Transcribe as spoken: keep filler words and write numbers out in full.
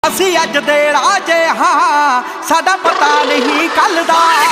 ਅਸੀਂ ਅੱਜ ਦੇ ਰਾਜੇ ਹਾਂ, ਸਾਡਾ ਪਤਾ ਨਹੀਂ ਕੱਲ ਦਾ।